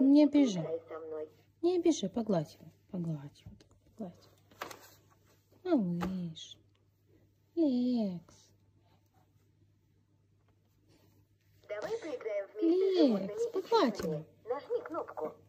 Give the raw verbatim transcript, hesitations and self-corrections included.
Не обижай. Играй со мной. Не обижай, погладь его. Погладь его. Погладь. Малыш. Лекс. Давай поиграем вместе с животными Лекс, и погладь птицами. его. Нажми кнопку.